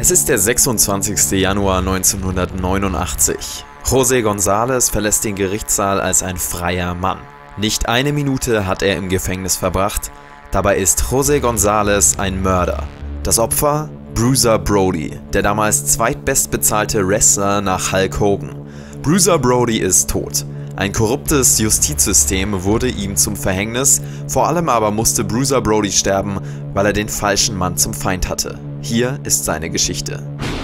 Es ist der 26. Januar 1989. José González verlässt den Gerichtssaal als ein freier Mann. Nicht eine Minute hat er im Gefängnis verbracht, dabei ist José González ein Mörder. Das Opfer? Bruiser Brody, der damals zweitbestbezahlte Wrestler nach Hulk Hogan. Bruiser Brody ist tot. Ein korruptes Justizsystem wurde ihm zum Verhängnis, vor allem aber musste Bruiser Brody sterben, weil er den falschen Mann zum Feind hatte. Hier ist seine Geschichte.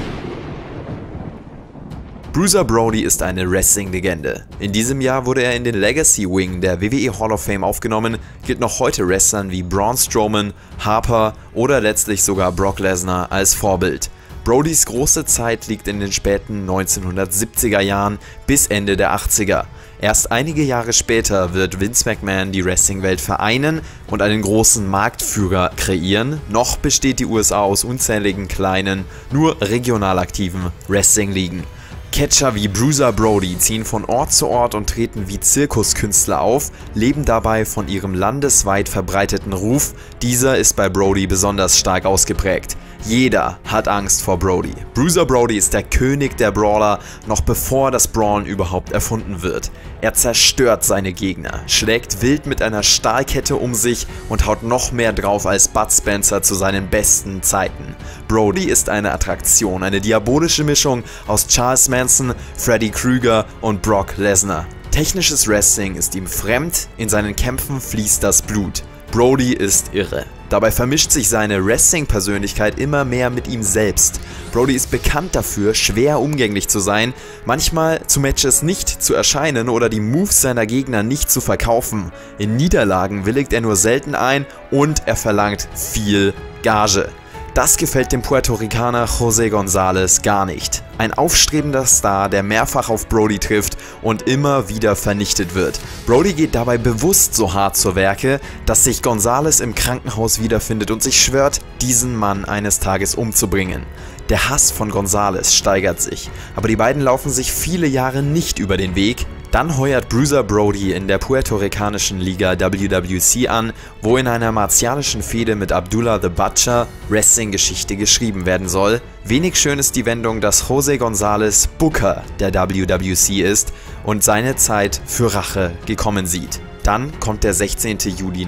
Bruiser Brody ist eine Wrestling-Legende. In diesem Jahr wurde er in den Legacy Wing der WWE Hall of Fame aufgenommen, gilt noch heute Wrestlern wie Braun Strowman, Harper oder letztlich sogar Brock Lesnar als Vorbild. Brodys große Zeit liegt in den späten 1970er Jahren bis Ende der 80er. Erst einige Jahre später wird Vince McMahon die Wrestling-Welt vereinen und einen großen Marktführer kreieren. Noch besteht die USA aus unzähligen kleinen, nur regional aktiven Wrestling-Ligen. Catcher wie Bruiser Brody ziehen von Ort zu Ort und treten wie Zirkuskünstler auf, leben dabei von ihrem landesweit verbreiteten Ruf. Dieser ist bei Brody besonders stark ausgeprägt. Jeder hat Angst vor Brody. Bruiser Brody ist der König der Brawler, noch bevor das Brawlen überhaupt erfunden wird. Er zerstört seine Gegner, schlägt wild mit einer Stahlkette um sich und haut noch mehr drauf als Bud Spencer zu seinen besten Zeiten. Brody ist eine Attraktion, eine diabolische Mischung aus Charles Manson, Freddy Krueger und Brock Lesnar. Technisches Wrestling ist ihm fremd, in seinen Kämpfen fließt das Blut. Brody ist irre. Dabei vermischt sich seine Wrestling-Persönlichkeit immer mehr mit ihm selbst. Brody ist bekannt dafür, schwer umgänglich zu sein, manchmal zu Matches nicht zu erscheinen oder die Moves seiner Gegner nicht zu verkaufen. In Niederlagen willigt er nur selten ein und er verlangt viel Gage. Das gefällt dem Puerto Ricaner José González gar nicht. Ein aufstrebender Star, der mehrfach auf Brody trifft und immer wieder vernichtet wird. Brody geht dabei bewusst so hart zur Werke, dass sich González im Krankenhaus wiederfindet und sich schwört, diesen Mann eines Tages umzubringen. Der Hass von González steigert sich, aber die beiden laufen sich viele Jahre nicht über den Weg. Dann heuert Bruiser Brody in der puerto-ricanischen Liga WWC an, wo in einer martialischen Fehde mit Abdullah the Butcher Wrestling-Geschichte geschrieben werden soll. Wenig schön ist die Wendung, dass José González Booker der WWC ist und seine Zeit für Rache gekommen sieht. Dann kommt der 16. Juli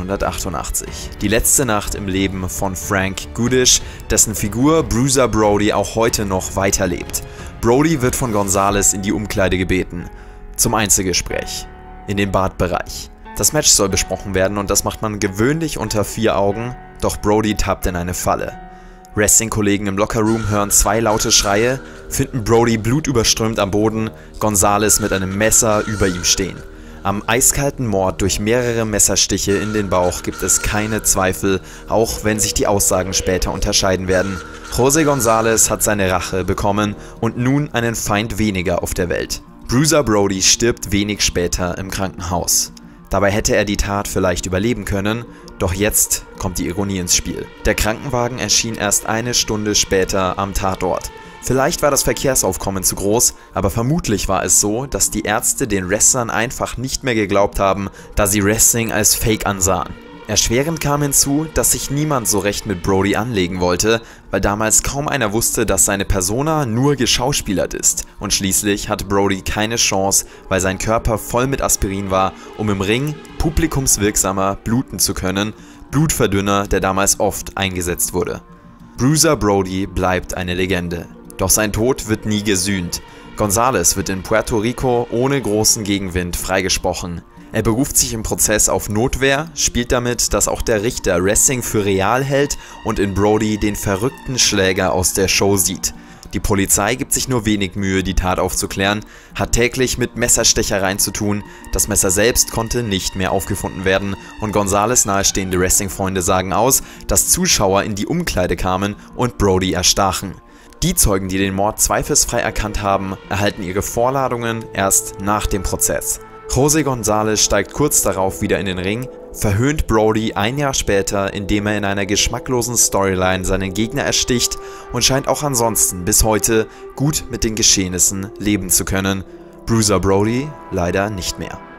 1988, die letzte Nacht im Leben von Frank Goodish, dessen Figur Bruiser Brody auch heute noch weiterlebt. Brody wird von González in die Umkleide gebeten. Zum Einzelgespräch. In den Badbereich. Das Match soll besprochen werden und das macht man gewöhnlich unter 4 Augen, doch Brody tappt in eine Falle. Wrestling-Kollegen im Lockerroom hören 2 laute Schreie, finden Brody blutüberströmt am Boden, González mit einem Messer über ihm stehen. Am eiskalten Mord durch mehrere Messerstiche in den Bauch gibt es keine Zweifel, auch wenn sich die Aussagen später unterscheiden werden. José González hat seine Rache bekommen und nun einen Feind weniger auf der Welt. Bruiser Brody stirbt wenig später im Krankenhaus. Dabei hätte er die Tat vielleicht überleben können, doch jetzt kommt die Ironie ins Spiel. Der Krankenwagen erschien erst eine Stunde später am Tatort. Vielleicht war das Verkehrsaufkommen zu groß, aber vermutlich war es so, dass die Ärzte den Wrestlern einfach nicht mehr geglaubt haben, da sie Wrestling als Fake ansahen. Erschwerend kam hinzu, dass sich niemand so recht mit Brody anlegen wollte, weil damals kaum einer wusste, dass seine Persona nur geschauspielert ist. Und schließlich hatte Brody keine Chance, weil sein Körper voll mit Aspirin war, um im Ring publikumswirksamer bluten zu können, Blutverdünner, der damals oft eingesetzt wurde. Bruiser Brody bleibt eine Legende. Doch sein Tod wird nie gesühnt. González wird in Puerto Rico ohne großen Gegenwind freigesprochen. Er beruft sich im Prozess auf Notwehr, spielt damit, dass auch der Richter Wrestling für real hält und in Brody den verrückten Schläger aus der Show sieht. Die Polizei gibt sich nur wenig Mühe, die Tat aufzuklären, hat täglich mit Messerstechereien zu tun, das Messer selbst konnte nicht mehr aufgefunden werden und González nahestehende Wrestling-Freunde sagen aus, dass Zuschauer in die Umkleide kamen und Brody erstachen. Die Zeugen, die den Mord zweifelsfrei erkannt haben, erhalten ihre Vorladungen erst nach dem Prozess. José González steigt kurz darauf wieder in den Ring, verhöhnt Brody ein Jahr später, indem er in einer geschmacklosen Storyline seinen Gegner ersticht und scheint auch ansonsten bis heute gut mit den Geschehnissen leben zu können. Bruiser Brody leider nicht mehr.